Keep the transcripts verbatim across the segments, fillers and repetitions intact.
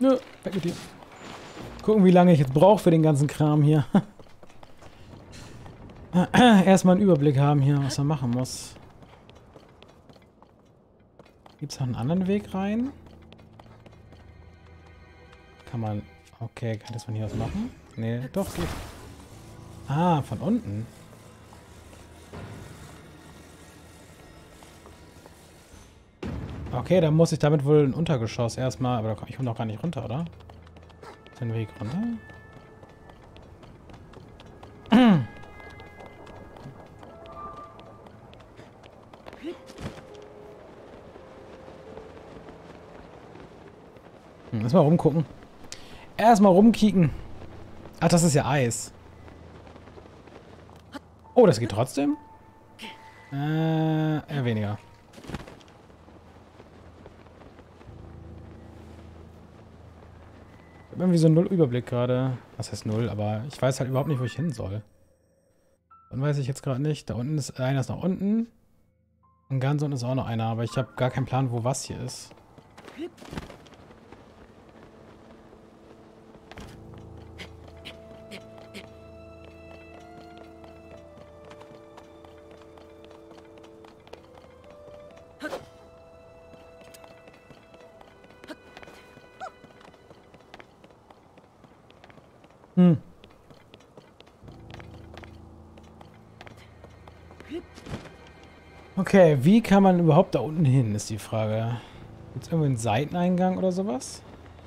Nö, weg mit dir. Gucken, wie lange ich jetzt brauche für den ganzen Kram hier. Erstmal einen Überblick haben hier, was man machen muss. Gibt es noch einen anderen Weg rein? Kann man... Okay, kann das von hier aus machen? Nee, doch, geht. Ah, von unten. Okay, dann muss ich damit wohl ein Untergeschoss erstmal... Aber da komm, ich komme doch gar nicht runter, oder? Den Weg runter? Hm, erstmal rumgucken. Erstmal rumkicken. Ach, das ist ja Eis. Oh, das geht trotzdem? Äh, eher weniger. Ich habe irgendwie so einen Null-Überblick gerade. Was heißt Null? Aber ich weiß halt überhaupt nicht, wo ich hin soll. Dann weiß ich jetzt gerade nicht. Da unten ist einer ist nach unten. Und ganz unten ist auch noch einer. Aber ich habe gar keinen Plan, wo was hier ist. Hm. Okay, wie kann man überhaupt da unten hin, ist die Frage. Gibt es irgendwo einen Seiteneingang oder sowas?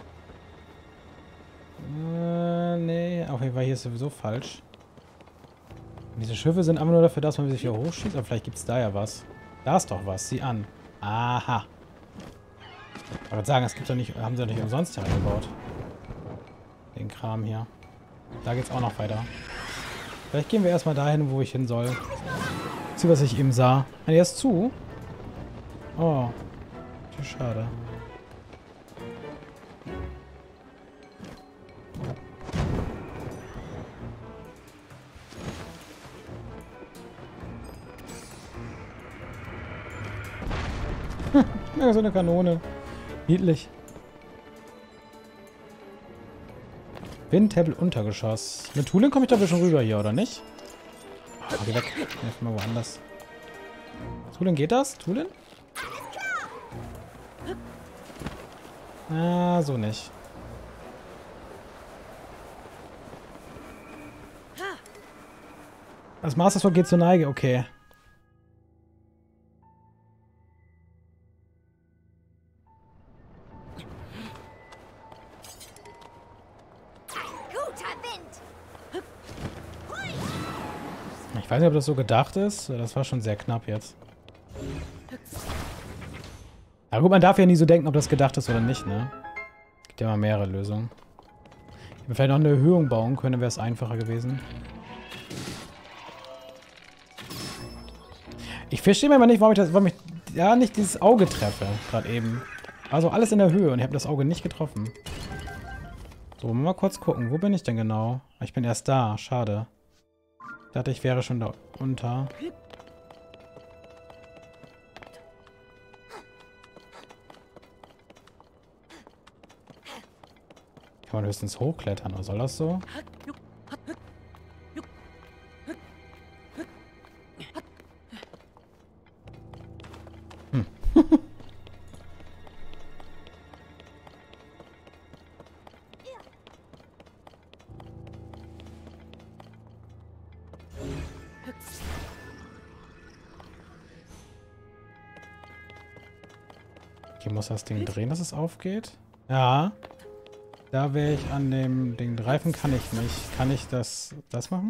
Äh, nee, auf jeden Fall hier ist sowieso falsch. Und diese Schiffe sind einfach nur dafür, dass man sich hier hochschießt, aber vielleicht gibt es da ja was. Da ist doch was, sieh an. Aha. Ich würde sagen, das gibt's doch nicht, haben sie doch nicht umsonst hier reingebaut. Den Kram hier. Da geht's auch noch weiter. Vielleicht gehen wir erstmal dahin, wo ich hin soll. Sieh, was ich eben sah. Ah, der ist zu. Oh. Wie schade. Ja, so eine Kanone. Niedlich. Windtempel-Untergeschoss. Mit Tulin komme ich da schon rüber hier, oder nicht? Oh, geh weg. Erstmal woanders. Tulin, geht das? Tulin? Ah, so nicht. Das Master Sword geht zur Neige, okay. Ich weiß nicht, ob das so gedacht ist. Das war schon sehr knapp jetzt. Aber gut, man darf ja nie so denken, ob das gedacht ist oder nicht, ne? Es gibt ja mal mehrere Lösungen. Wenn wir vielleicht noch eine Erhöhung bauen können, wäre es einfacher gewesen. Ich verstehe mir mal nicht, warum ich das, warum ich ja nicht dieses Auge treffe, gerade eben. Also alles in der Höhe und ich habe das Auge nicht getroffen. So, mal kurz gucken. Wo bin ich denn genau? Ich bin erst da. Schade. Ich dachte, ich wäre schon da unter. Kann man höchstens hochklettern, oder soll das so? Hm. Okay, muss das Ding drehen, dass es aufgeht? Ja. Da wäre ich an dem Ding greifen, kann ich nicht. Kann ich das, das machen?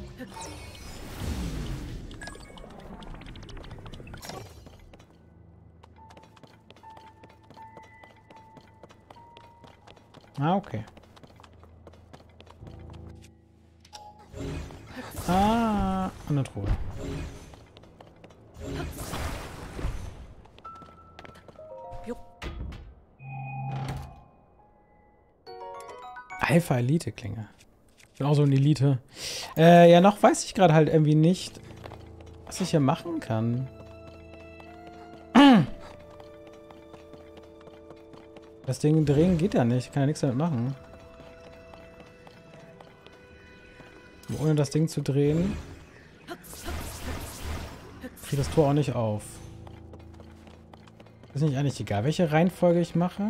Ah, okay. Ah, eine Truhe. Alpha Elite Klinge. Ich bin auch so eine Elite. Äh, ja, noch weiß ich gerade halt irgendwie nicht, was ich hier machen kann. Das Ding drehen geht ja nicht. Ich kann ja nichts damit machen. Ohne das Ding zu drehen, kriegt das Tor auch nicht auf. Ist nicht eigentlich egal, welche Reihenfolge ich mache?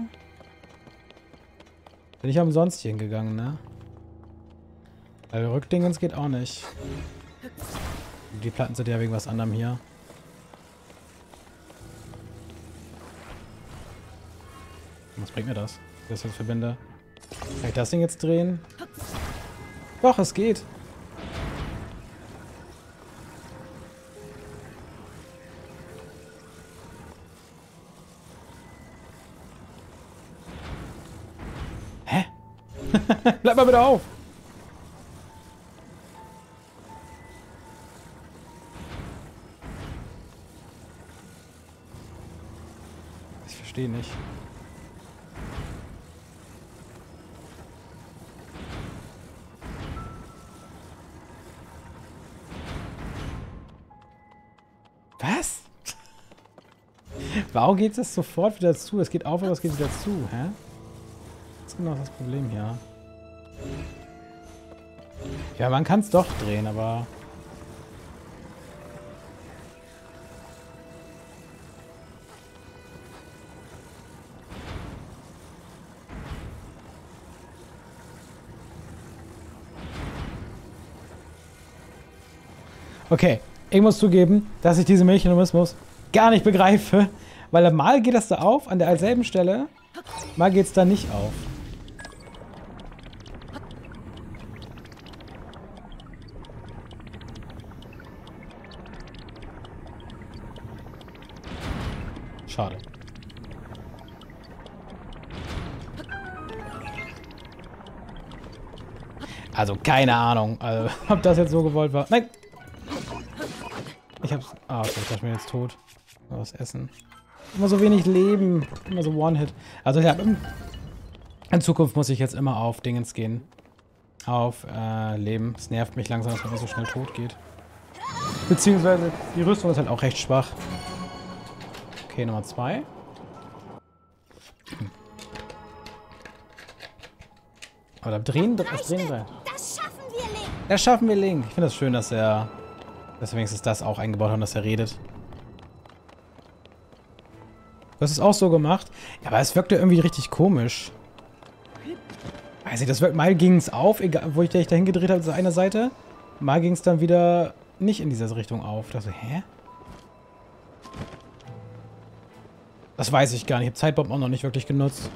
Bin ich umsonst hier hingegangen, ne? Weil Rückdingens geht auch nicht. Die Platten sind ja wegen was anderem hier. Was bringt mir das? Wenn ich das jetzt verbinde. Kann ich das Ding jetzt drehen? Doch, es geht. Hä? Bleib mal bitte auf! Ich verstehe nicht. Was? Warum geht es sofort wieder zu? Es geht auf, aber es geht wieder zu, hä? Was ist genau das Problem hier? Ja, man kann es doch drehen, aber... Okay, ich muss zugeben, dass ich diesen Mechanismus gar nicht begreife, weil mal geht das da auf, an der selben Stelle, mal geht es da nicht auf. Schade. Also keine Ahnung, also, ob das jetzt so gewollt war. Nein! Ich hab's... Ah, okay, ich dachte mir jetzt tot. Mal was essen. Immer so wenig Leben. Immer so One-Hit. Also ja, in Zukunft muss ich jetzt immer auf Dingens gehen. Auf äh, Leben. Es nervt mich langsam, dass man immer so schnell tot geht. Beziehungsweise die Rüstung ist halt auch recht schwach. Okay, Nummer zwei. Hm. Aber da drehen... Das drehen wir. Das schaffen wir, Link. Das schaffen wir, Link. Ich finde das schön, dass er... dass wir wenigstens das auch eingebaut haben, dass er redet. Du hast es auch so gemacht. Ja, aber es wirkte irgendwie richtig komisch. Weiß ich, das wirkt, mal ging es auf, egal, wo ich dich dahin gedreht habe, zu einer Seite. Mal ging es dann wieder nicht in diese Richtung auf. Ich dachte, hä? Das weiß ich gar nicht. Ich habe Zeitbomben auch noch nicht wirklich genutzt.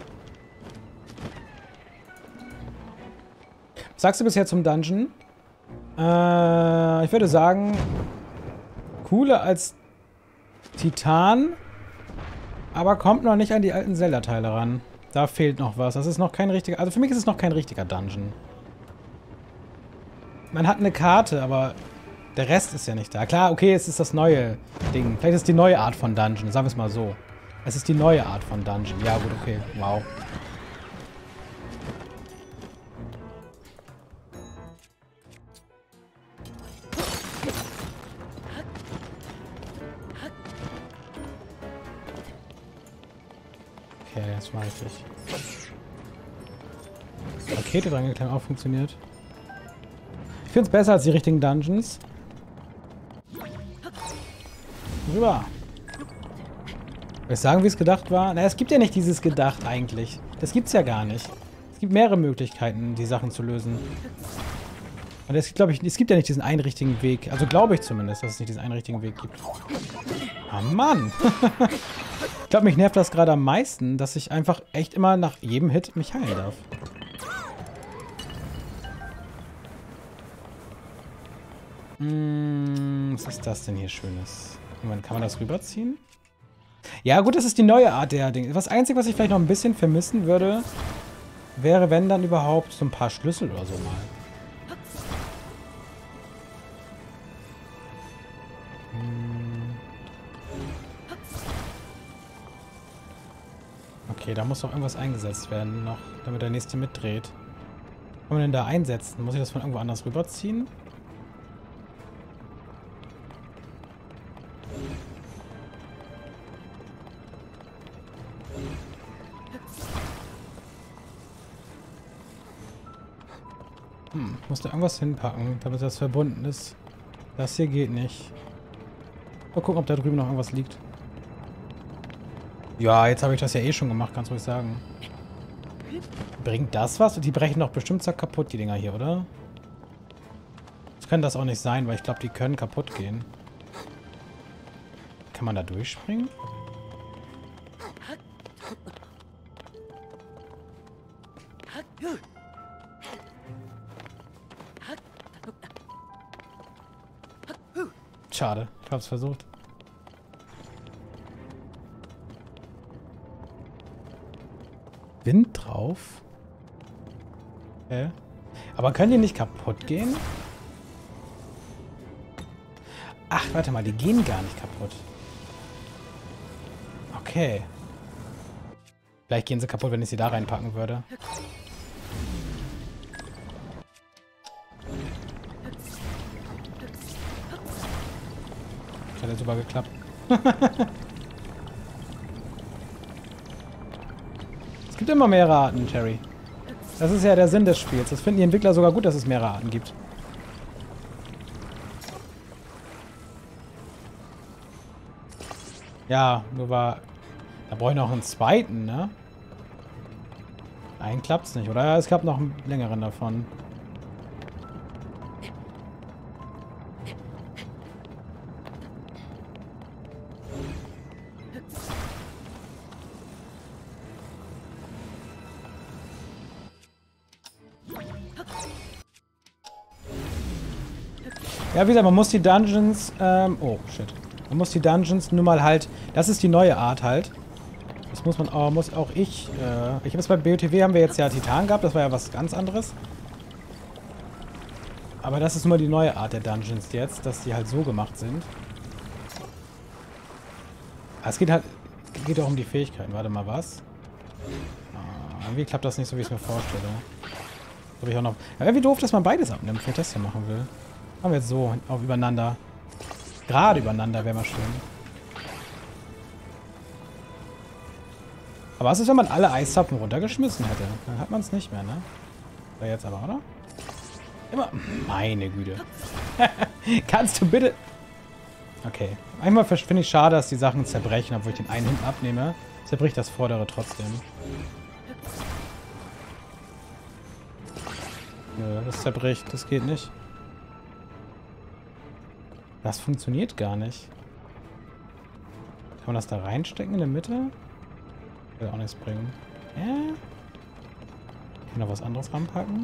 Was sagst du bisher zum Dungeon? Äh, ich würde sagen, cooler als Titan, aber kommt noch nicht an die alten Zelda-Teile ran. Da fehlt noch was. Das ist noch kein richtiger... Also für mich ist es noch kein richtiger Dungeon. Man hat eine Karte, aber der Rest ist ja nicht da. Klar, okay, es ist das neue Ding. Vielleicht ist es die neue Art von Dungeon. Sagen wir es mal so. Es ist die neue Art von Dungeon. Ja gut, okay. Wow. Okay, das war richtig. Rakete dran geklemmt, auch funktioniert. Ich finde es besser als die richtigen Dungeons. Rüber. Soll ich sagen, wie es gedacht war? Na, es gibt ja nicht dieses gedacht eigentlich. Das gibt's ja gar nicht. Es gibt mehrere Möglichkeiten, die Sachen zu lösen. Und es, glaube ich, es gibt ja nicht diesen einen richtigen Weg. Also glaube ich zumindest, dass es nicht diesen einen richtigen Weg gibt. Ah, Mann! Ich glaube, mich nervt das gerade am meisten, dass ich einfach echt immer nach jedem Hit mich heilen darf. Hm, was ist das denn hier Schönes? Moment, kann man das rüberziehen? Ja gut, das ist die neue Art der Dinge. Das Einzige, was ich vielleicht noch ein bisschen vermissen würde, wäre, wenn dann überhaupt so ein paar Schlüssel oder so mal. Okay, da muss doch irgendwas eingesetzt werden noch, damit der nächste mitdreht. Kann man denn da einsetzen? Muss ich das von irgendwo anders rüberziehen? Hm, ich muss da irgendwas hinpacken, damit das verbunden ist. Das hier geht nicht. Mal gucken, ob da drüben noch irgendwas liegt. Ja, jetzt habe ich das ja eh schon gemacht, kannst du ruhig sagen. Bringt das was? Die brechen doch bestimmt zack kaputt, die Dinger hier, oder? Das kann das auch nicht sein, weil ich glaube, die können kaputt gehen. Kann man da durchspringen? Schade, ich hab's versucht. Wind drauf? Hä? Aber können die nicht kaputt gehen? Ach, warte mal, die gehen gar nicht kaputt. Okay. Vielleicht gehen sie kaputt, wenn ich sie da reinpacken würde. Das hat ja super geklappt. Es gibt immer mehrere Arten, Terry. Das ist ja der Sinn des Spiels. Das finden die Entwickler sogar gut, dass es mehrere Arten gibt. Ja, nur war... Da brauche ich noch einen zweiten, ne? Einen klappt's nicht, oder? Es gab noch einen längeren davon. Ja, wie gesagt, man muss die Dungeons, ähm, oh, shit. Man muss die Dungeons nun mal halt, das ist die neue Art halt. Das muss man auch, muss auch ich, äh, ich habe es bei B O T W haben wir jetzt ja Titan gehabt, das war ja was ganz anderes. Aber das ist nun mal die neue Art der Dungeons jetzt, dass die halt so gemacht sind. Aber es geht halt, geht auch um die Fähigkeiten. Warte mal, was? Ah, irgendwie klappt das nicht so, wie ich es mir vorstelle. Hab ich auch noch. Ja, wäre wie doof, dass man beides abnimmt, wenn ich das hier machen will. Machen wir jetzt so, auf übereinander. Gerade übereinander wäre mal schön. Aber was ist, wenn man alle Eiszapfen runtergeschmissen hätte? Dann hat man es nicht mehr, ne? Da jetzt aber, oder? Immer. Meine Güte. Kannst du bitte... Okay. Einmal finde ich schade, dass die Sachen zerbrechen, obwohl ich den einen hinten abnehme. Zerbricht das vordere trotzdem. Nö, das zerbricht. Das geht nicht. Das funktioniert gar nicht. Kann man das da reinstecken in der Mitte? Will auch nichts bringen. Ja. Kann noch was anderes ranpacken?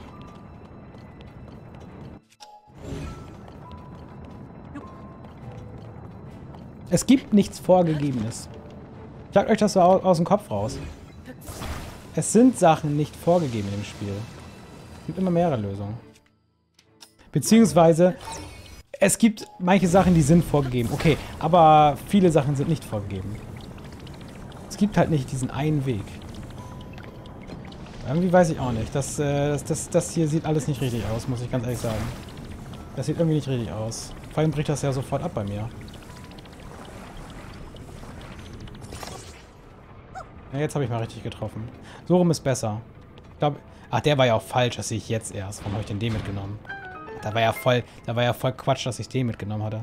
Es gibt nichts Vorgegebenes. Sagt euch das so aus, aus dem Kopf raus. Es sind Sachen nicht vorgegeben im Spiel. Es gibt immer mehrere Lösungen. Beziehungsweise, es gibt manche Sachen, die sind vorgegeben. Okay, aber viele Sachen sind nicht vorgegeben. Es gibt halt nicht diesen einen Weg. Irgendwie weiß ich auch nicht. Das, äh, das, das, das hier sieht alles nicht richtig aus, muss ich ganz ehrlich sagen. Das sieht irgendwie nicht richtig aus. Vor allem bricht das ja sofort ab bei mir. Ja, jetzt habe ich mal richtig getroffen. So rum ist besser. Ich glaube... Ach, der war ja auch falsch. Das sehe ich jetzt erst. Warum habe ich denn den mitgenommen? Da war ja voll... Da war ja voll Quatsch, dass ich den mitgenommen hatte.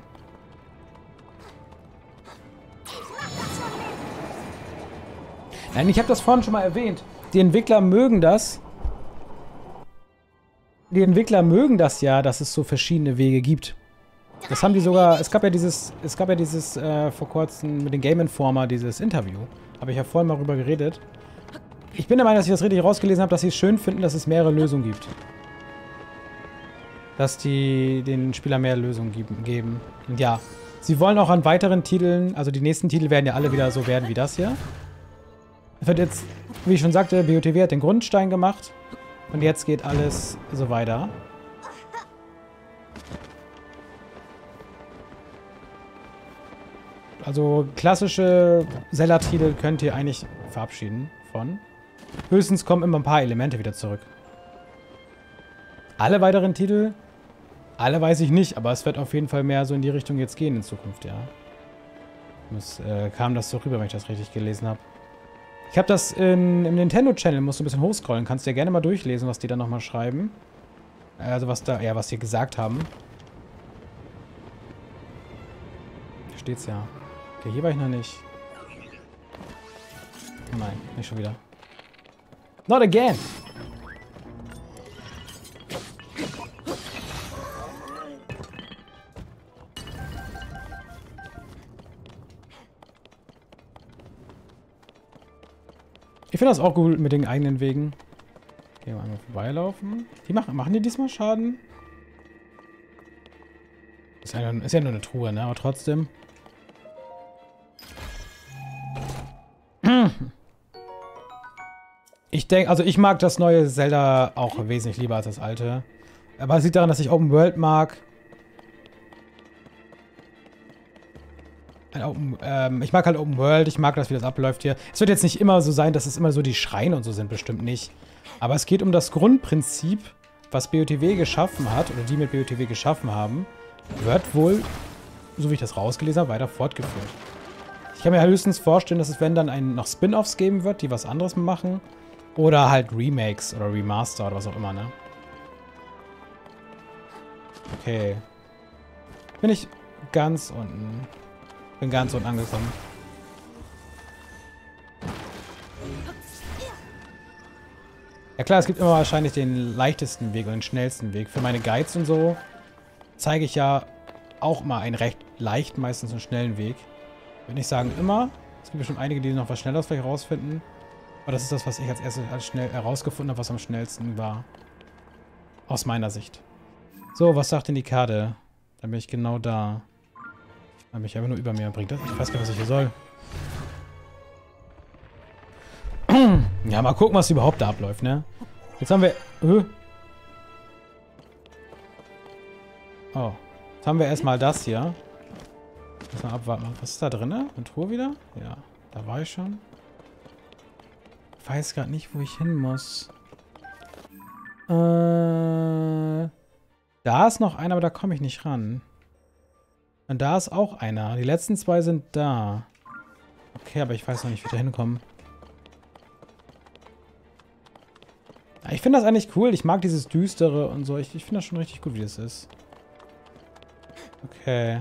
Nein, ich habe das vorhin schon mal erwähnt. Die Entwickler mögen das. Die Entwickler mögen das ja, dass es so verschiedene Wege gibt. Das haben die sogar... Es gab ja dieses... Es gab ja dieses äh, vor kurzem mit dem Game Informer, dieses Interview. Habe ich ja vorhin mal drüber geredet. Ich bin der Meinung, dass ich das richtig rausgelesen habe, dass sie es schön finden, dass es mehrere Lösungen gibt. Dass die den Spieler mehr Lösungen geben. Und ja, sie wollen auch an weiteren Titeln, also die nächsten Titel werden ja alle wieder so werden wie das hier. Es wird jetzt, wie ich schon sagte, B O T W hat den Grundstein gemacht. Und jetzt geht alles so weiter. Also klassische Zelda-Titel könnt ihr eigentlich verabschieden von. Höchstens kommen immer ein paar Elemente wieder zurück. Alle weiteren Titel? Alle weiß ich nicht, aber es wird auf jeden Fall mehr so in die Richtung jetzt gehen in Zukunft, ja. Das, äh, kam das so rüber, wenn ich das richtig gelesen habe. Ich habe das in, im Nintendo-Channel, musst du ein bisschen hochscrollen, kannst dir gerne mal durchlesen, was die da nochmal schreiben. Also was da, ja, was sie gesagt haben. Da steht's ja. Okay, hier war ich noch nicht. Oh nein, nicht schon wieder. Not again! Ich finde das auch gut mit den eigenen Wegen. Gehen wir einmal vorbeilaufen. Die machen, machen die diesmal Schaden? Ist ja, ist ja nur eine Truhe, ne? Aber trotzdem. Ich denke, also ich mag das neue Zelda auch wesentlich lieber als das alte. Aber es liegt daran, dass ich Open World mag. Open, ähm, ich mag halt Open World, ich mag das, wie das abläuft hier. Es wird jetzt nicht immer so sein, dass es immer so die Schreine und so sind, bestimmt nicht. Aber es geht um das Grundprinzip, was B O T W geschaffen hat, oder die mit B O T W geschaffen haben, wird wohl, so wie ich das rausgelesen habe, weiter fortgeführt. Ich kann mir halt höchstens vorstellen, dass es, wenn dann ein, noch Spin-Offs geben wird, die was anderes machen. Oder halt Remakes oder Remaster oder was auch immer, ne? Okay. Bin ich ganz unten. Bin ganz unten angekommen. Ja klar, es gibt immer wahrscheinlich den leichtesten Weg und den schnellsten Weg. Für meine Guides und so zeige ich ja auch mal einen recht leicht, meistens einen schnellen Weg. Ich würde nicht sagen immer. Es gibt bestimmt einige, die noch was Schnelleres vielleicht rausfinden. Aber das ist das, was ich als erstes als schnell herausgefunden habe, was am schnellsten war. Aus meiner Sicht. So, was sagt denn die Karte? Dann bin ich genau da. Dann bin ich aber nur über mir. Bringt das? Ich weiß gar nicht, was ich hier soll. Ja, mal gucken, was überhaupt da abläuft, ne? Jetzt haben wir... Äh. Oh. Jetzt haben wir erstmal das hier. Mal abwarten. Was ist da drin? Eine Truhe wieder? Ja, da war ich schon. Ich weiß gerade nicht, wo ich hin muss. Äh, da ist noch einer, aber da komme ich nicht ran. Und da ist auch einer. Die letzten zwei sind da. Okay, aber ich weiß noch nicht, wie ich da hinkomme. Ich finde das eigentlich cool. Ich mag dieses Düstere und so. Ich, ich finde das schon richtig gut, wie das ist. Okay.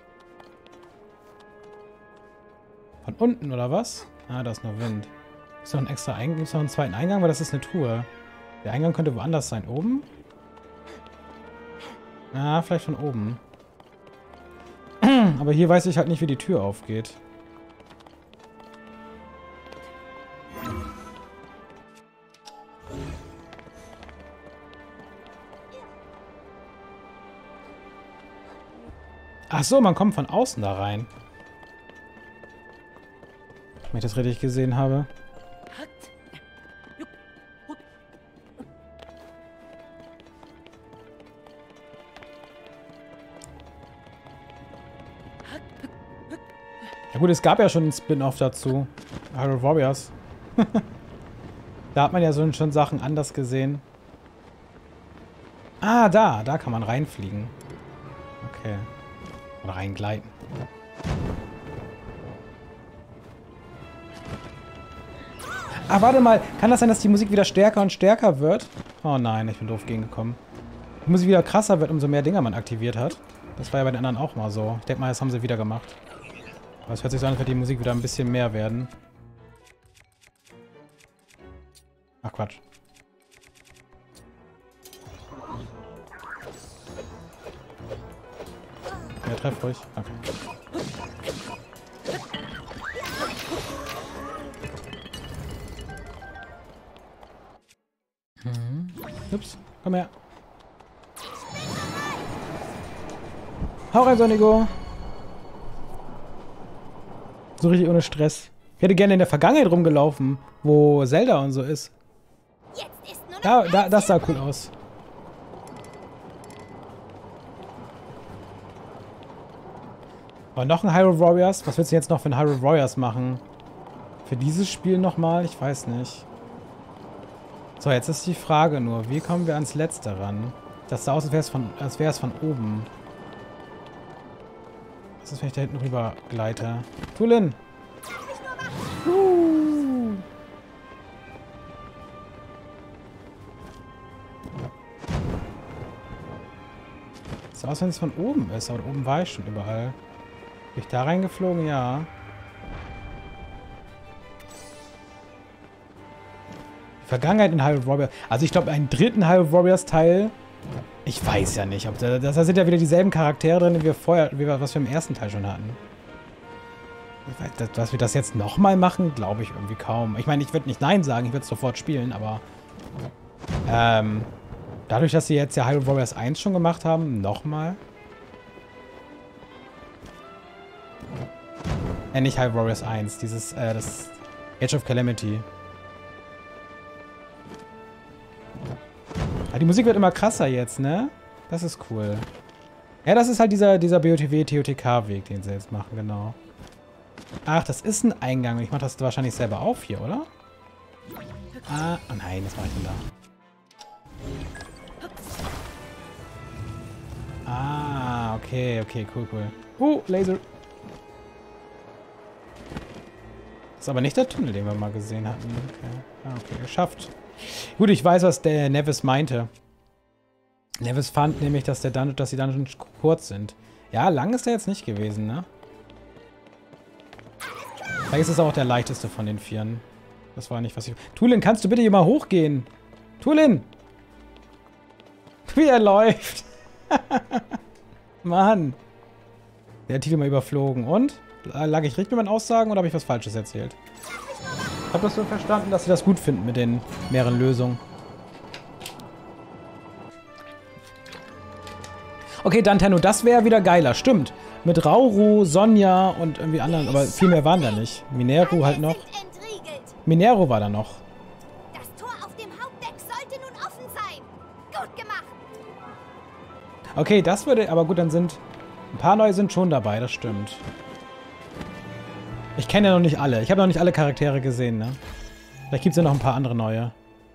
Von unten, oder was? Ah, da ist noch Wind. Ist noch ein extra Eingang? Ist noch einen zweiten Eingang? Weil das ist eine Truhe. Der Eingang könnte woanders sein. Oben? Ah, vielleicht von oben. Aber hier weiß ich halt nicht, wie die Tür aufgeht. Ach so, man kommt von außen da rein. Wenn ich das richtig gesehen habe. Ja gut, es gab ja schon einen Spin-Off dazu. Hyrule Warriors. Da hat man ja so schon Sachen anders gesehen. Ah, da. Da kann man reinfliegen. Okay. Oder reingleiten. Ah, warte mal. Kann das sein, dass die Musik wieder stärker und stärker wird? Oh nein, ich bin doof gegengekommen. Die Musik wieder krasser wird, umso mehr Dinger man aktiviert hat. Das war ja bei den anderen auch mal so. Ich denke mal, das haben sie wieder gemacht. Aber es hört sich so an, als würde die Musik wieder ein bisschen mehr werden. Ach, Quatsch. Ja, treff ruhig. Okay. Mhm. Ups, komm her. Hau rein, Sonigo. So richtig ohne Stress. Ich hätte gerne in der Vergangenheit rumgelaufen, wo Zelda und so ist. Da, da, das sah cool aus. Aber noch ein Hyrule Warriors? Was willst du jetzt noch für ein Hyrule Warriors machen? Für dieses Spiel nochmal? Ich weiß nicht. So, jetzt ist die Frage nur, wie kommen wir ans Letzte ran? Das sah aus, als wäre es von, als wäre es von oben. Was ist, wenn ich da hinten rüber gleite? Tulin! Uh. Sieht aus, wenn es von oben ist, aber oben war ich schon überall. Bin ich da reingeflogen? Ja. Die Vergangenheit in Hyrule Warriors. Also ich glaube, einen dritten Hyrule Warriors Teil. Ich weiß ja nicht. Ob da, da sind ja wieder dieselben Charaktere drin, wie wir vorher, wie wir, was wir im ersten Teil schon hatten. Dass wir das jetzt nochmal machen, glaube ich irgendwie kaum. Ich meine, ich würde nicht Nein sagen, ich würde es sofort spielen, aber ähm, dadurch, dass sie jetzt ja Hyrule Warriors eins schon gemacht haben, nochmal. Äh, nicht Hyrule Warriors eins, dieses, äh, das Age of Calamity. Ah, die Musik wird immer krasser jetzt, ne? Das ist cool. Ja, das ist halt dieser, dieser B O T W-T O T K-Weg, den sie jetzt machen, genau. Ach, das ist ein Eingang. Ich mache das wahrscheinlich selber auf hier, oder? Ah, oh nein, was mache ich denn da? Ah, okay, okay, cool, cool. Uh, Laser. Das ist aber nicht der Tunnel, den wir mal gesehen hatten. Okay, ah, okay, geschafft. Gut, ich weiß, was der Nevis meinte. Nevis fand nämlich, dass, der Dungeon, dass die Dungeons kurz sind. Ja, lang ist der jetzt nicht gewesen, ne? Vielleicht ist es auch der leichteste von den Vieren. Das war nicht, was ich... Tulin, kannst du bitte hier mal hochgehen? Tulin! Wie er läuft! Mann! Der hat Titel mal überflogen. Und? Lag ich richtig mit meinen Aussagen oder habe ich was Falsches erzählt? Ich habe das so verstanden, dass sie das gut finden mit den mehreren Lösungen. Okay, Danteno, das wäre wieder geiler. Stimmt. Mit Rauru, Sonja und irgendwie anderen. Aber viel mehr waren da nicht. Mineru halt noch. Mineru war da noch. Das Tor auf dem Hauptdeck sollte nun offen sein. Gut gemacht. Okay, das würde... Aber gut, dann sind... Ein paar neue sind schon dabei, das stimmt. Ich kenne ja noch nicht alle. Ich habe noch nicht alle Charaktere gesehen, ne? Vielleicht gibt es ja noch ein paar andere neue.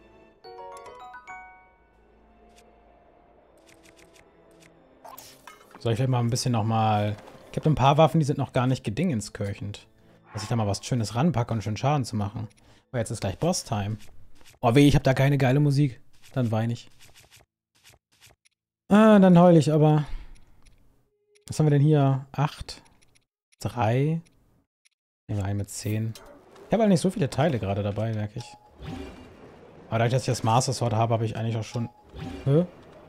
Soll ich vielleicht mal ein bisschen nochmal... Ich habe ein paar Waffen, die sind noch gar nicht gedingenskirchend. Dass ich da mal was Schönes ranpacke und schön Schaden zu machen. Aber jetzt ist gleich Boss-Time. Oh weh, ich habe da keine geile Musik. Dann weine ich. Ah, dann heul ich aber. Was haben wir denn hier? Acht. Drei. Nehmen wir einen mit zehn. Ich habe halt nicht so viele Teile gerade dabei, merke ich. Aber dadurch, dass ich das Master Sword habe, habe ich eigentlich auch schon... Hä?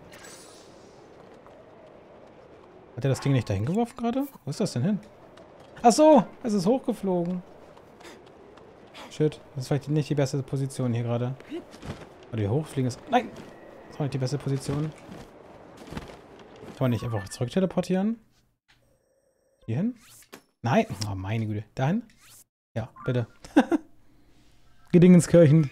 Hat er das Ding nicht dahin geworfen gerade? Wo ist das denn hin? Ach so, es ist hochgeflogen. Shit, das ist vielleicht nicht die beste Position hier gerade. Oder hier hochfliegen ist... Nein! Das war nicht die beste Position. Kann man nicht einfach zurück teleportieren? Hier hin? Nein! Oh, meine Güte. Dahin? Ja, bitte. Gedingenskirchen.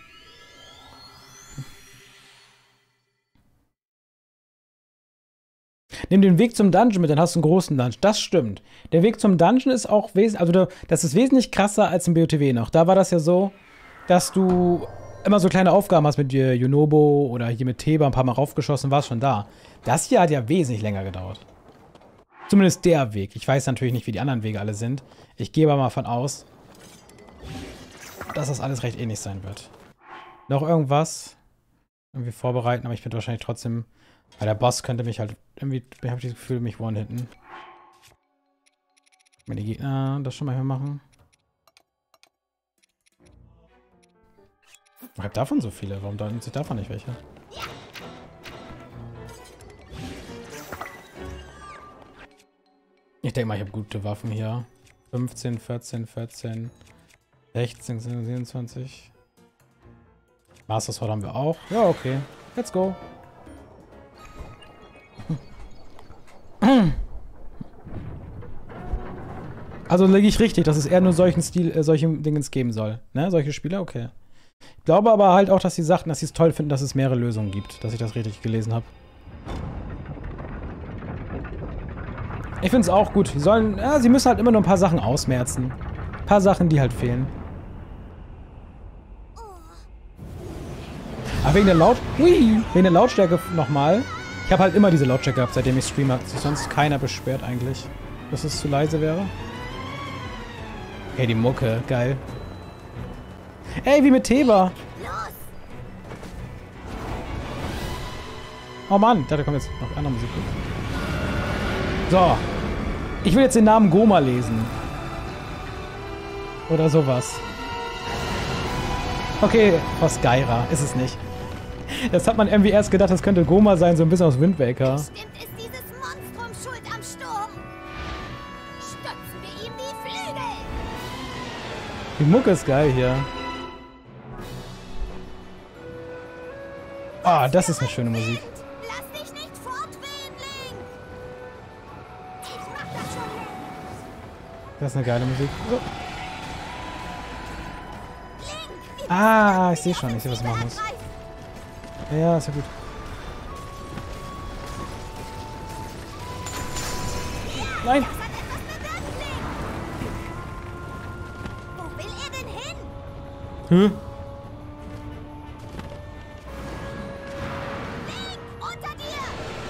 Nimm den Weg zum Dungeon mit, dann hast du einen großen Dungeon. Das stimmt. Der Weg zum Dungeon ist auch wesentlich, also das ist wesentlich krasser als im B O T W noch. Da war das ja so, dass du immer so kleine Aufgaben hast mit dir, Yunobo oder hier mit Theba, ein paar Mal raufgeschossen, warst schon da. Das hier hat ja wesentlich länger gedauert. Zumindest der Weg. Ich weiß natürlich nicht, wie die anderen Wege alle sind. Ich gehe aber mal von aus, dass das alles recht ähnlich sein wird. Noch irgendwas irgendwie vorbereiten, aber ich bin wahrscheinlich trotzdem... Weil der Boss könnte mich halt irgendwie, ich habe das Gefühl, mich one-hitten. Wenn die Gegner das schon mal hier machen. Ich habe davon so viele. Warum nimmt sich davon nicht welche? Ich denke mal, ich habe gute Waffen hier. fünfzehn, vierzehn, vierzehn, sechzehn, siebenundzwanzig. Master Sword haben wir auch. Ja, okay. Let's go. Also lege ich richtig, dass es eher nur solchen Stil, äh, solche Dingens geben soll. Ne? Solche Spiele, okay. Ich glaube aber halt auch, dass sie sagten, dass sie es toll finden, dass es mehrere Lösungen gibt. Dass ich das richtig gelesen habe. Ich finde es auch gut. Sie sollen, ja, sie müssen halt immer nur ein paar Sachen ausmerzen. Ein paar Sachen, die halt fehlen. Aber wegen der Laut... Hui, wegen der Lautstärke nochmal. Ich habe halt immer diese Lautstärke gehabt, seitdem ich streame. Hat sich sonst keiner beschwert eigentlich, dass es zu leise wäre. Okay, die Mucke. Geil. Ey, wie mit Theba. Oh Mann, da kommt jetzt noch andere Musik. So. Ich will jetzt den Namen Goma lesen. Oder sowas. Okay, Frostgeira. Ist es nicht. Das hat man irgendwie erst gedacht, das könnte Goma sein, so ein bisschen aus Wind Waker. Bestimmt ist dieses Monstrum schuld am Sturm. Stützen wir ihm die Flügel. Die Mucke ist geil hier. Ah, das ist eine schöne Musik. Lass dich nicht fortwählen, Link. Ich mach das schon. Das ist eine geile Musik. So. Link, Ah, ich sehe schon. Ich sehe, was ich machen muss. Ja, ist ja gut. Nein! das hat etwas bewirkt, Link. Wo will er denn hin? Hm? Link, unter dir.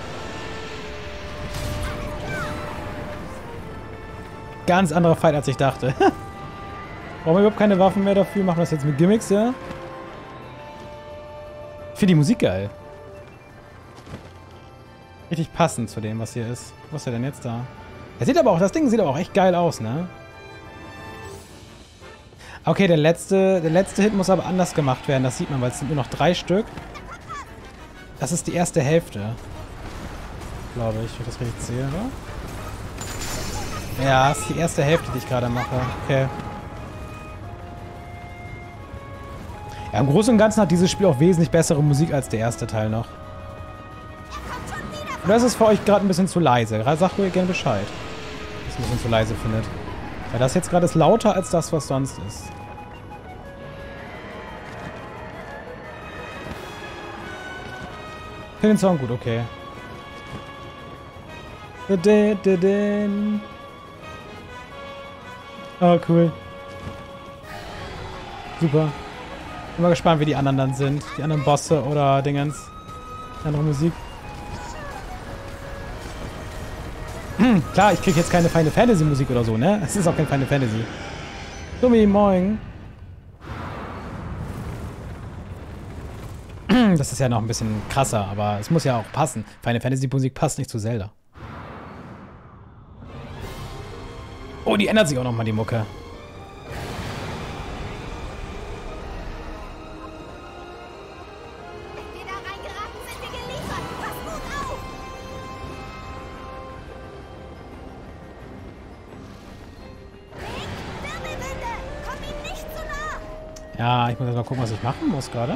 Ganz anderer Fight, als ich dachte. Brauchen wir überhaupt keine Waffen mehr dafür? Machen wir das jetzt mit Gimmicks, ja? Ich finde die Musik geil. Richtig passend zu dem, was hier ist. Was ist der denn jetzt da? Er sieht aber auch, das Ding sieht aber auch echt geil aus, ne? Okay, der letzte, der letzte Hit muss aber anders gemacht werden. Das sieht man, weil es sind nur noch drei Stück. Das ist die erste Hälfte. Glaube ich, wenn ich das richtig sehe, oder? Ja, das ist die erste Hälfte, die ich gerade mache. Okay. Ja, im Großen und Ganzen hat dieses Spiel auch wesentlich bessere Musik als der erste Teil noch. Oder ist es für euch gerade ein bisschen zu leise? Sagt mir gerne Bescheid, dass es ein bisschen zu leise findet. Weil das jetzt gerade ist lauter als das, was sonst ist. Ich finde den Song gut, okay. Oh, cool. Super. Bin mal gespannt, wie die anderen dann sind. Die anderen Bosse oder Dingens. Die andere Musik. Hm, klar, ich kriege jetzt keine Final Fantasy Musik oder so, ne? Es ist auch kein Final Fantasy. Dummi, moin. Das ist ja noch ein bisschen krasser, aber es muss ja auch passen. Final Fantasy Musik passt nicht zu Zelda. Oh, die ändert sich auch nochmal, die Mucke. Ja, ich muss jetzt mal gucken, was ich machen muss gerade.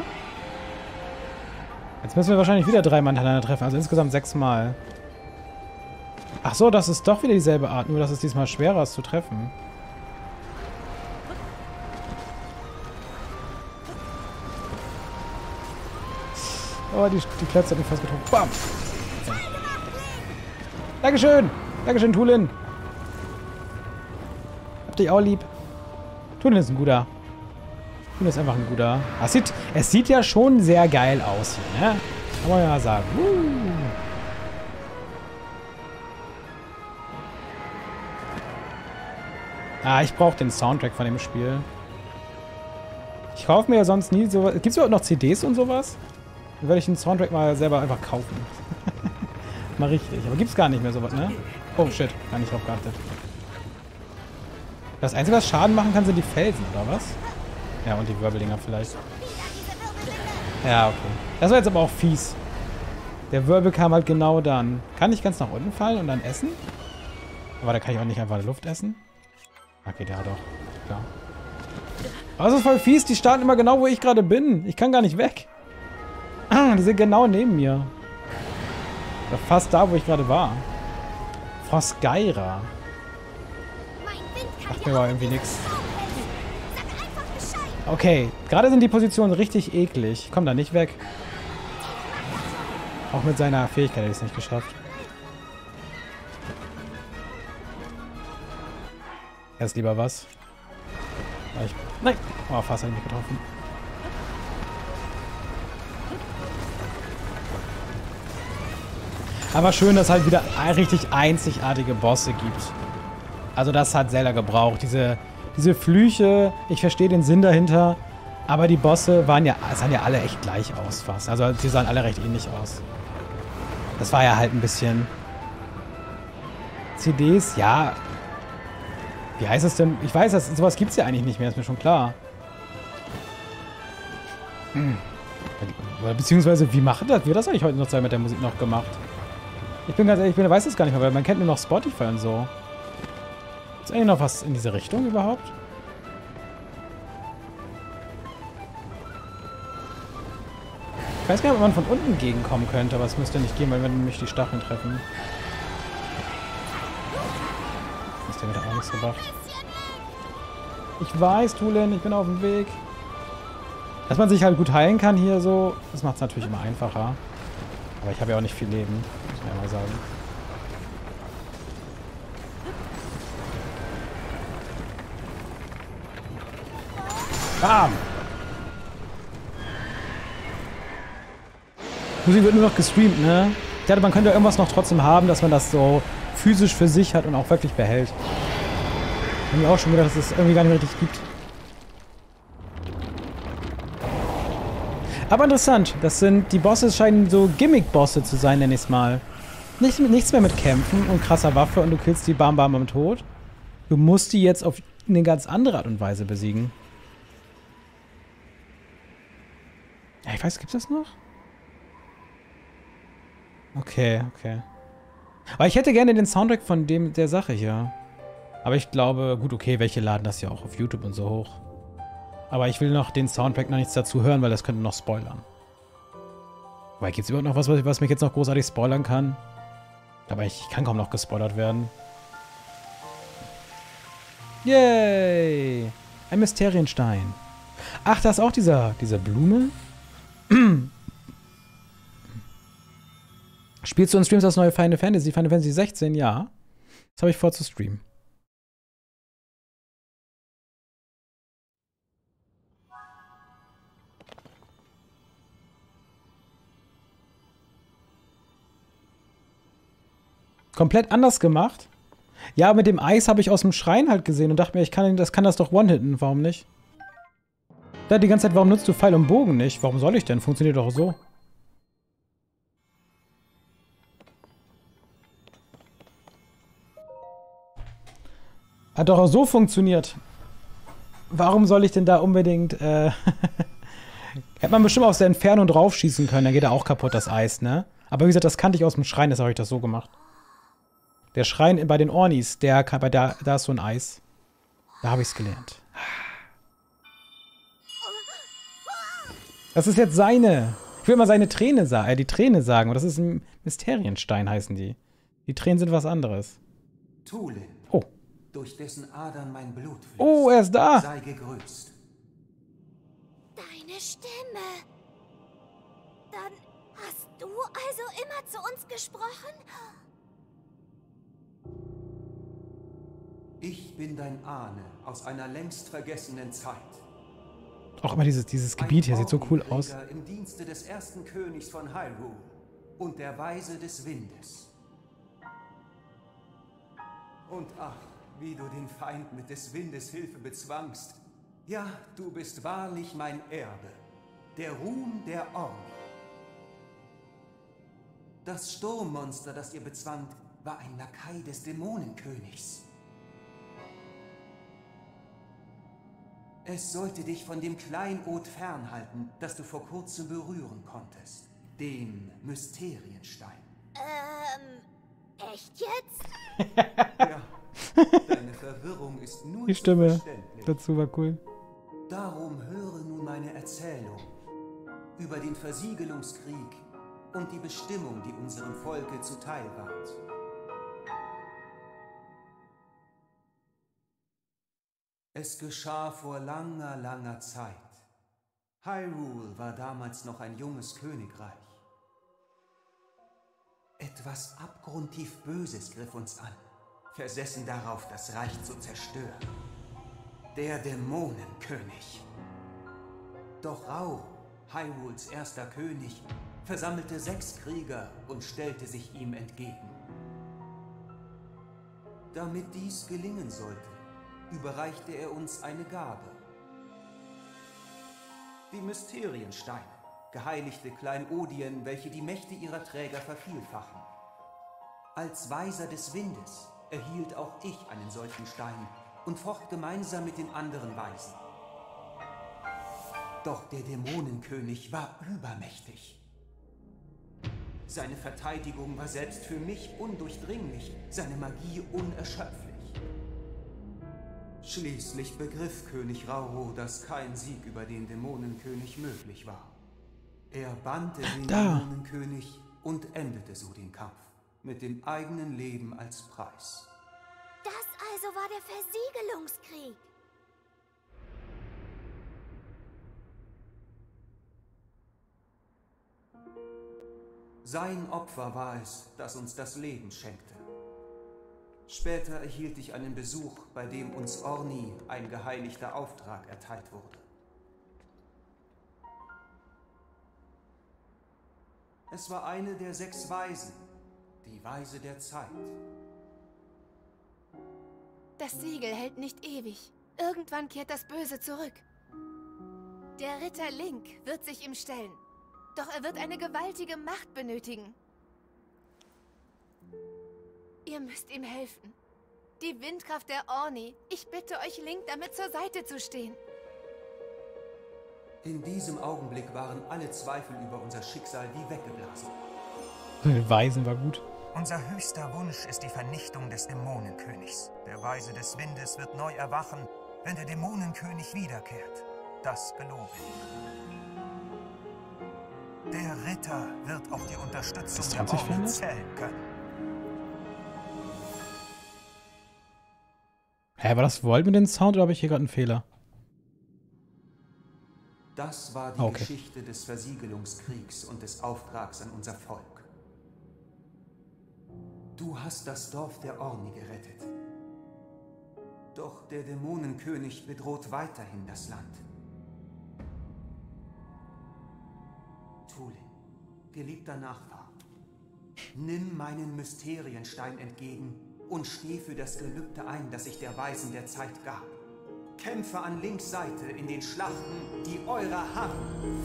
Jetzt müssen wir wahrscheinlich wieder dreimal hintereinander treffen, also insgesamt sechsmal. Ach so, das ist doch wieder dieselbe Art, nur dass es diesmal schwerer ist zu treffen. Oh, die, die Klötze hat mich fast getroffen. Bam! Okay. Dankeschön! Dankeschön, Tulin! Hab dich auch lieb. Tulin ist ein guter. Tulin ist einfach ein guter. Es sieht, es sieht ja schon sehr geil aus hier, ne? Kann man ja sagen. Uh. Ah, ich brauche den Soundtrack von dem Spiel. Ich kaufe mir ja sonst nie sowas. Gibt es überhaupt noch C Ds und sowas? Dann werde ich den Soundtrack mal selber einfach kaufen. Mal richtig. Aber gibt es gar nicht mehr sowas, ne? Oh shit, gar nicht drauf geachtet. Das Einzige, was Schaden machen kann, sind die Felsen, oder was? Ja, und die Wirbeldinger vielleicht. Ja, okay. Das war jetzt aber auch fies. Der Wirbel kam halt genau dann. Kann ich ganz nach unten fallen und dann essen? Aber da kann ich auch nicht einfach Luft essen. Okay, der hat doch. Klar. Aber das ist voll fies. Die starten immer genau, wo ich gerade bin. Ich kann gar nicht weg. Die sind genau neben mir. Oder fast da, wo ich gerade war. Frostgeira. Macht mir aber irgendwie nichts. Okay, gerade sind die Positionen richtig eklig. Komm da nicht weg. Auch mit seiner Fähigkeit hätte ich es nicht geschafft. Erst lieber was. Ich, nein! Oh, fast hat mich getroffen. Aber schön, dass es halt wieder richtig einzigartige Bosse gibt. Also das hat Zelda gebraucht. Diese, diese Flüche, ich verstehe den Sinn dahinter. Aber die Bosse waren ja, sahen ja alle echt gleich aus fast. Also die sahen alle recht ähnlich aus. Das war ja halt ein bisschen... C Ds, ja. Wie heißt das denn? Ich weiß, das, sowas gibt es ja eigentlich nicht mehr, ist mir schon klar. Hm. Beziehungsweise, wie macht das? Wie hat das eigentlich heute noch mit der Musik noch gemacht? Ich bin ganz ehrlich, ich weiß es gar nicht mehr, weil man kennt nur noch Spotify und so. Ist eigentlich noch was in diese Richtung überhaupt? Ich weiß gar nicht, ob man von unten gegenkommen könnte, aber es müsste nicht gehen, weil wir nämlich die Stacheln treffen. Ist der wieder auch nichts gebracht. Ich weiß, Tulin, ich bin auf dem Weg. Dass man sich halt gut heilen kann hier so, das macht es natürlich immer einfacher. Aber ich habe ja auch nicht viel Leben, muss man ja mal sagen. Bam! Musik wird nur noch gestreamt, ne? Ich dachte, man könnte irgendwas noch trotzdem haben, dass man das so physisch für sich hat und auch wirklich behält. Ich habe mir auch schon gedacht, dass es das irgendwie gar nicht mehr richtig gibt. Aber interessant, das sind, die Bosse scheinen so Gimmick-Bosse zu sein, nenne ich es mal. Nicht, nichts mehr mit Kämpfen und krasser Waffe und du killst die bam bam am Tod. Du musst die jetzt auf eine ganz andere Art und Weise besiegen. Ja, ich weiß, gibt's das noch? Okay, okay. Aber ich hätte gerne den Soundtrack von dem der Sache hier. Aber ich glaube, gut, okay, welche laden das ja auch auf YouTube und so hoch. Aber ich will noch den Soundtrack noch nichts dazu hören, weil das könnte noch spoilern. Weil gibt es überhaupt noch was, was mich jetzt noch großartig spoilern kann? Aber ich kann kaum noch gespoilert werden. Yay! Ein Mysterienstein. Ach, da ist auch dieser, diese Blume. Spielst du und streamst das neue Final Fantasy? Final Fantasy sechzehn? Ja. Das habe ich vor zu streamen. Komplett anders gemacht. Ja, mit dem Eis habe ich aus dem Schrein halt gesehen und dachte mir, ich kann das, kann das doch one-hitten. Warum nicht? Da die ganze Zeit, warum nutzt du Pfeil und Bogen nicht? Warum soll ich denn? Funktioniert doch so. Hat doch auch so funktioniert. Warum soll ich denn da unbedingt, äh... Hätte man bestimmt aus der Entfernung draufschießen können, dann geht er auch kaputt, das Eis, ne? Aber wie gesagt, das kannte ich aus dem Schrein, deshalb habe ich das so gemacht. Der Schrein bei den Ornis, der, bei der, da ist so ein Eis. Da habe ich es gelernt. Das ist jetzt seine. Ich will mal seine Träne sagen, äh, die Träne sagen. Und das ist ein Mysterienstein, heißen die. Die Tränen sind was anderes. Tulin, oh. Durch dessen Adern mein Blut fließt. Oh, er ist da. Sei gegrüßt. Deine Stimme. Dann hast du also immer zu uns gesprochen? Ich bin dein Ahne aus einer längst vergessenen Zeit. Auch immer dieses, dieses Gebiet hier sieht so cool aus. Im Dienste des ersten Königs von Hyrule und der Weise des Windes. Und ach, wie du den Feind mit des Windes Hilfe bezwangst. Ja, du bist wahrlich mein Erbe, der Ruhm der Orni. Das Sturmmonster, das ihr bezwangt, war ein Lakai des Dämonenkönigs. Es sollte dich von dem Kleinod fernhalten, das du vor kurzem berühren konntest. Dem Mysterienstein. Ähm, echt jetzt? Ja, deine Verwirrung ist nur Die Stimme dazu war cool. Darum höre nun meine Erzählung über den Versiegelungskrieg und die Bestimmung, die unserem Volke zuteil ward. Es geschah vor langer, langer Zeit. Hyrule war damals noch ein junges Königreich. Etwas abgrundtief Böses griff uns an, versessen darauf, das Reich zu zerstören. Der Dämonenkönig. Doch Rau, Hyrules erster König, versammelte sechs Krieger und stellte sich ihm entgegen. Damit dies gelingen sollte, überreichte er uns eine Gabe. Die Mysteriensteine, geheiligte Kleinodien, welche die Mächte ihrer Träger vervielfachen. Als Weiser des Windes erhielt auch ich einen solchen Stein und focht gemeinsam mit den anderen Weisen. Doch der Dämonenkönig war übermächtig. Seine Verteidigung war selbst für mich undurchdringlich, seine Magie unerschöpflich. Schließlich begriff König Rauro, dass kein Sieg über den Dämonenkönig möglich war. Er bannte den Da. Dämonenkönig und endete so den Kampf, mit dem eigenen Leben als Preis. Das also war der Versiegelungskrieg. Sein Opfer war es, das uns das Leben schenkte. Später erhielt ich einen Besuch, bei dem uns Orni ein geheiligter Auftrag erteilt wurde. Es war eine der sechs Weisen, die Weise der Zeit. Das Siegel hält nicht ewig. Irgendwann kehrt das Böse zurück. Der Ritter Link wird sich ihm stellen. Doch er wird eine gewaltige Macht benötigen. Ihr müsst ihm helfen. Die Windkraft der Orni. Ich bitte euch, Link, damit zur Seite zu stehen. In diesem Augenblick waren alle Zweifel über unser Schicksal wie weggeblasen. Weisen war gut. Unser höchster Wunsch ist die Vernichtung des Dämonenkönigs. Der Weise des Windes wird neu erwachen, wenn der Dämonenkönig wiederkehrt. Das gelobe ich. Der Ritter wird auf die Unterstützung Das der zwanzig Orni verändert? zählen können. Hä, war das Volt mit dem Sound oder habe ich hier gerade einen Fehler? Das war die Okay. Geschichte des Versiegelungskriegs und des Auftrags an unser Volk. Du hast das Dorf der Orni gerettet. Doch der Dämonenkönig bedroht weiterhin das Land. Tulin, geliebter Nachfahr, nimm meinen Mysterienstein entgegen und steh für das Gelübde ein, das ich der Weisen der Zeit gab. Kämpfe an Links Seite in den Schlachten, die eurer harren.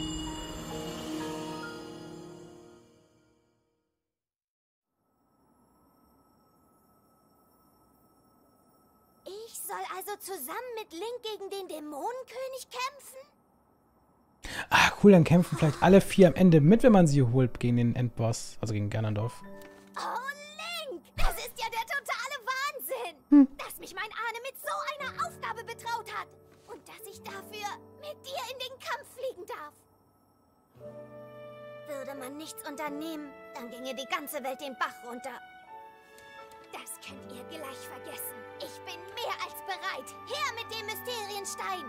Ich soll also zusammen mit Link gegen den Dämonenkönig kämpfen? Ah, cool, dann kämpfen vielleicht alle vier am Ende mit, wenn man sie holt gegen den Endboss, also gegen Ganondorf. Oh, Link! Das ist ja der totale Wahnsinn! Dass mich mein Ahne mit so einer Aufgabe betraut hat. Und dass ich dafür mit dir in den Kampf fliegen darf. Würde man nichts unternehmen, dann ginge die ganze Welt den Bach runter. Das könnt ihr gleich vergessen. Ich bin mehr als bereit. Her mit dem Mysterienstein!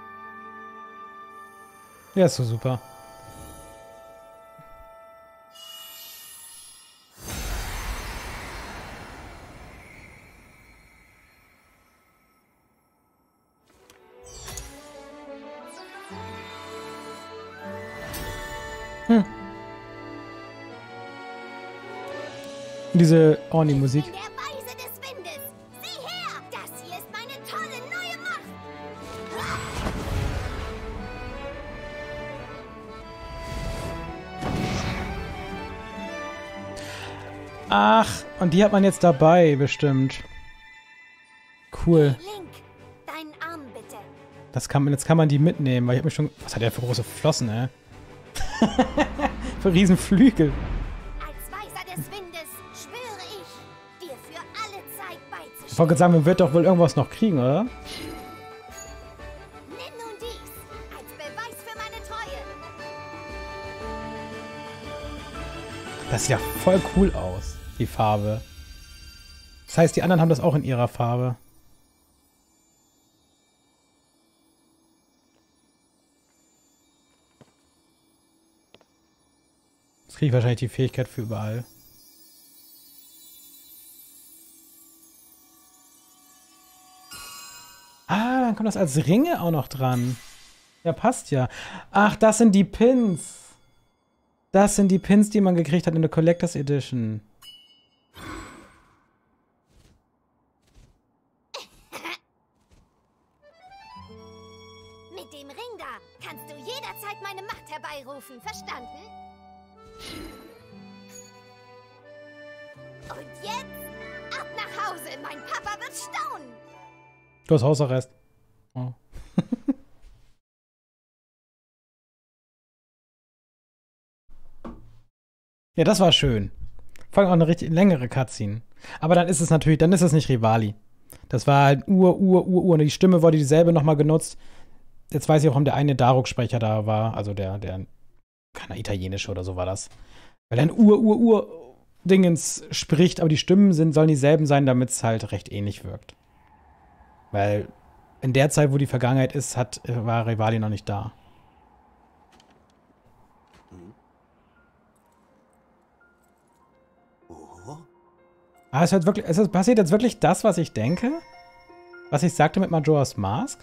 Ja, ist so super. Hm. Diese Orni-Musik. Ich bin der Weise des Windes. Sieh her! Das hier ist meine tolle neue Macht! Ach, und die hat man jetzt dabei, bestimmt. Cool. Link, deinen Arm bitte. Das kann man, jetzt kann man die mitnehmen, weil ich habe mich schon... Was hat der für große Flossen, ey? Für Riesenflügel. Als Weiser des Windes schwöre ich, dir für alle Zeit Ich beizustehen. wollte gerade sagen, man wird doch wohl irgendwas noch kriegen, oder? Nimm nun dies als Beweis für meine Treue. Das sieht ja voll cool aus, die Farbe. Das heißt, die anderen haben das auch in ihrer Farbe. Jetzt kriege ich wahrscheinlich die Fähigkeit für überall. Ah, dann kommt das als Ringe auch noch dran. Ja, passt ja. Ach, das sind die Pins. Das sind die Pins, die man gekriegt hat in der Collectors Edition. Mit dem Ring da kannst du jederzeit meine Macht herbeirufen, verstanden? Und jetzt ab nach Hause! Wahnsinn. Mein Papa wird staunen. Du hast Hausarrest. Oh. Ja, das war schön. Vor allem auch eine richtig längere Cutscene. Aber dann ist es natürlich, dann ist es nicht Rivali. Das war halt Ur, Ur, Ur, Ur. Und die Stimme wurde dieselbe nochmal genutzt. Jetzt weiß ich auch, warum der eine Daruk-Sprecher da war. Also der, der, keine italienische oder so war das. Weil er ein Ur, Ur, Ur Dingens spricht, aber die Stimmen sind, sollen dieselben sein, damit es halt recht ähnlich wirkt. Weil in der Zeit, wo die Vergangenheit ist, hat, war Rivali noch nicht da. Ah, es, wird wirklich, es ist, passiert jetzt wirklich das, was ich denke? Was ich sagte mit Majora's Mask?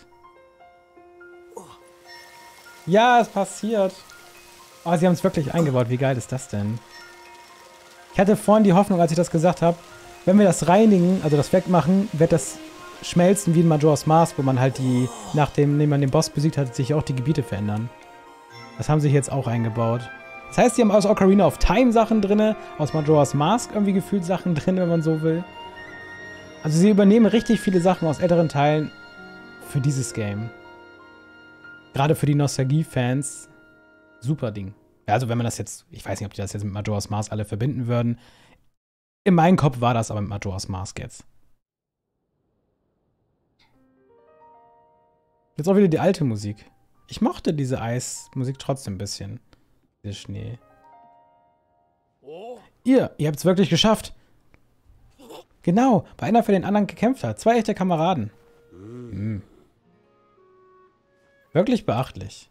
Ja, es passiert. Oh, sie haben es wirklich eingebaut. Wie geil ist das denn? Ich hatte vorhin die Hoffnung, als ich das gesagt habe, wenn wir das reinigen, also das wegmachen, wird das schmelzen wie in Majora's Mask, wo man halt die, nachdem man den Boss besiegt hat, sich auch die Gebiete verändern. Das haben sie jetzt auch eingebaut. Das heißt, sie haben aus Ocarina of Time Sachen drin, aus Majora's Mask irgendwie gefühlt Sachen drin, wenn man so will. Also sie übernehmen richtig viele Sachen aus älteren Teilen für dieses Game. Gerade für die Nostalgie-Fans. Super Ding. Ja, also wenn man das jetzt, ich weiß nicht, ob die das jetzt mit Majora's Mask alle verbinden würden. In meinem Kopf war das aber mit Majora's Mask jetzt. Jetzt auch wieder die alte Musik. Ich mochte diese Eismusik trotzdem ein bisschen. Der Schnee. Ihr, ihr habt es wirklich geschafft. Genau, weil einer für den anderen gekämpft hat. Zwei echte Kameraden. Hm. Wirklich beachtlich.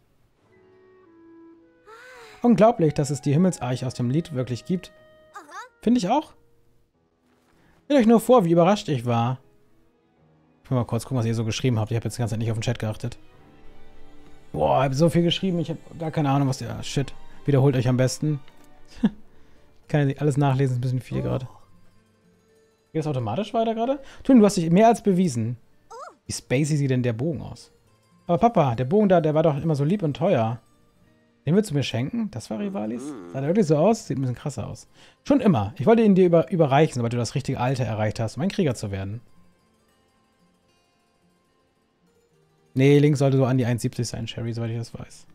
Unglaublich, dass es die Himmelsarche aus dem Lied wirklich gibt. Finde ich auch. Stellt euch nur vor, wie überrascht ich war. Ich will mal kurz gucken, was ihr so geschrieben habt. Ich habe jetzt die ganze Zeit nicht auf den Chat geachtet. Boah, ich habe so viel geschrieben. Ich habe gar keine Ahnung, was ihr... Shit. Wiederholt euch am besten. Ich kann ja nicht alles nachlesen, ist ein bisschen viel gerade. Geht das automatisch weiter gerade? Tun, du hast dich mehr als bewiesen. Wie spacey sieht denn der Bogen aus? Aber Papa, der Bogen da, der war doch immer so lieb und teuer. Den willst du mir schenken? Das war Rivalis? Sah der wirklich so aus? Sieht ein bisschen krasser aus. Schon immer. Ich wollte ihn dir über, überreichen, sobald du das richtige Alter erreicht hast, um ein Krieger zu werden. Nee, Link sollte so an die eins siebzig sein, Sherry, soweit ich das weiß.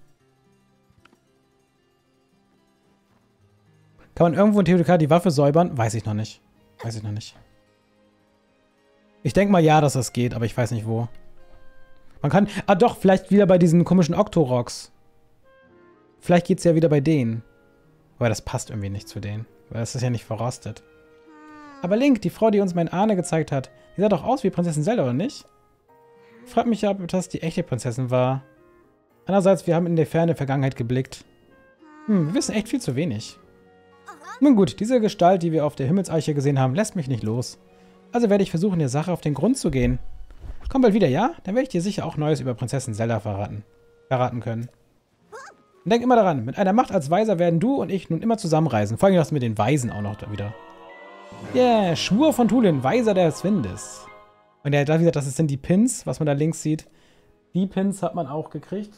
Kann man irgendwo in T D K die Waffe säubern? Weiß ich noch nicht. Weiß ich noch nicht. Ich denke mal ja, dass das geht, aber ich weiß nicht wo. Man kann... Ah doch, vielleicht wieder bei diesen komischen Octoroks. Vielleicht geht's ja wieder bei denen. Aber das passt irgendwie nicht zu denen. Weil das ist ja nicht verrostet. Aber Link, die Frau, die uns mein Ahne gezeigt hat, die sah doch aus wie Prinzessin Zelda, oder nicht? Fragt mich ja, ob das die echte Prinzessin war. Andererseits, wir haben in der ferne Vergangenheit geblickt. Hm, wir wissen echt viel zu wenig. Nun gut, diese Gestalt, die wir auf der Himmelsarche gesehen haben, lässt mich nicht los. Also werde ich versuchen, der Sache auf den Grund zu gehen. Komm bald wieder, ja? Dann werde ich dir sicher auch Neues über Prinzessin Zelda verraten. Verraten können. Und denk immer daran, mit einer Macht als Weiser werden du und ich nun immer zusammenreisen. Vor allem das mit den Weisen auch noch da wieder. Yeah, Schwur von Tulin, Weiser des Windes. Und ja, da wieder, das sind die Pins, was man da links sieht. Die Pins hat man auch gekriegt.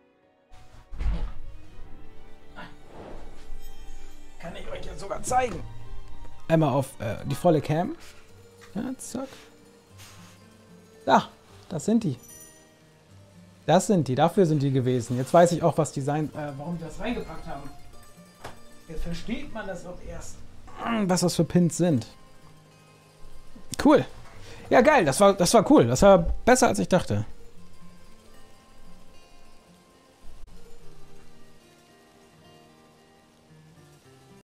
Kann ich euch jetzt sogar zeigen. Einmal auf äh, die volle Cam. Ja, zack. Da, das sind die. Das sind die, dafür sind die gewesen. Jetzt weiß ich auch, was die sein, äh, warum die das reingepackt haben. Jetzt versteht man das auch erst, was das für Pins sind. Cool. Ja, geil, das war, das war cool. Das war besser, als ich dachte.